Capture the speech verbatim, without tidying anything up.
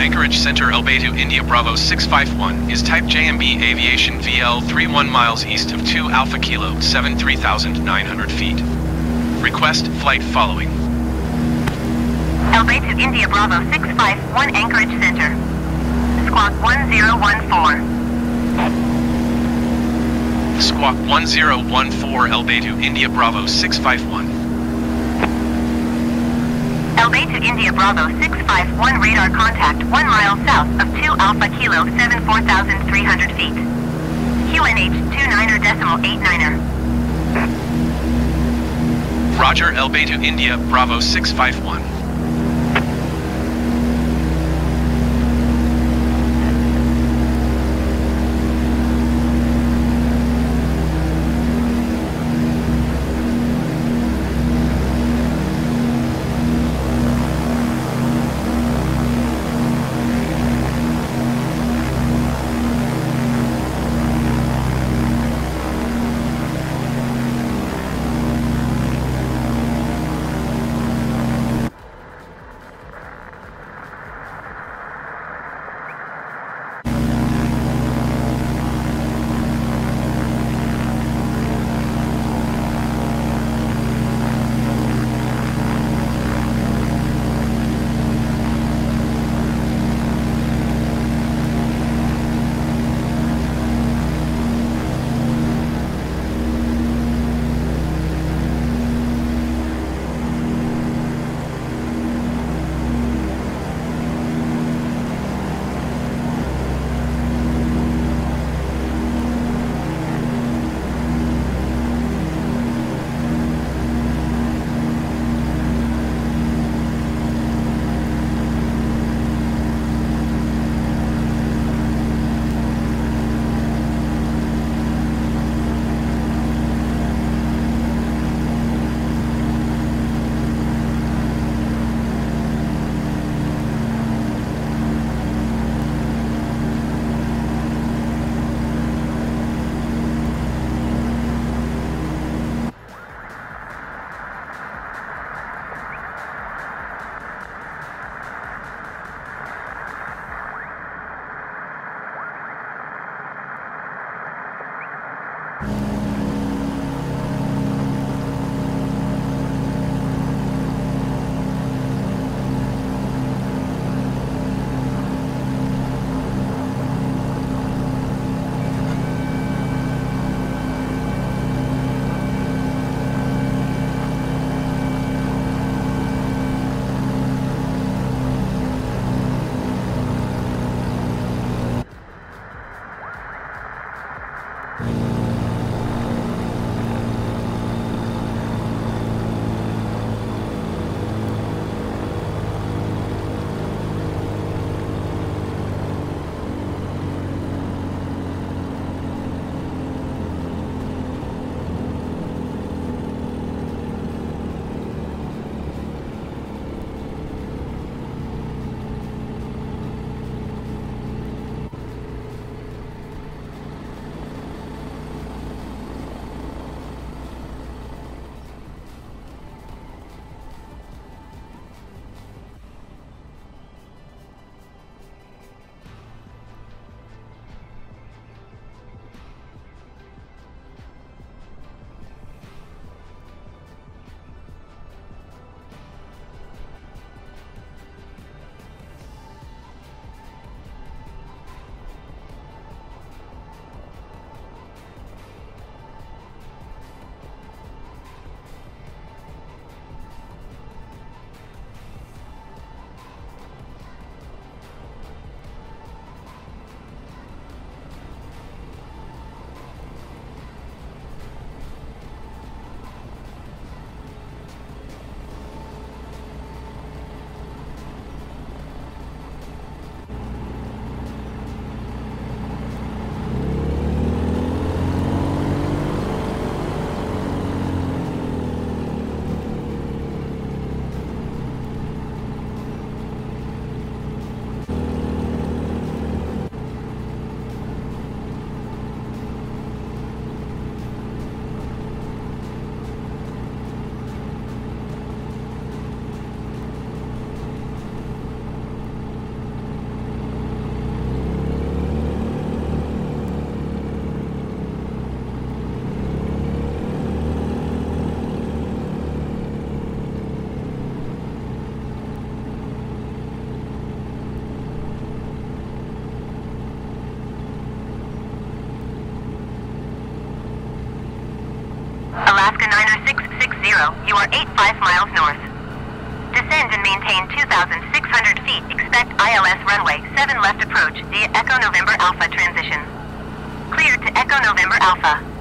Anchorage Center Albedo India Bravo six five one is type J M B Aviation V L thirty-one miles east of two Alpha Kilo seven three thousand nine hundred feet. Request flight following. Albedo India Bravo six five one Anchorage Center. Squawk one zero one four. Squawk one zero one four Albedo India Bravo six five one. Albedo India Bravo six five one radar contact one mile south of two Alpha Kilo seven four thousand three hundred feet. Q N H two niner decimal eight niner. Roger, Albedo India Bravo six five one. zero, you are eight five miles north. Descend and maintain two thousand six hundred feet. Expect I L S runway seven left approach via Echo November Alpha transition. Cleared to Echo November Alpha.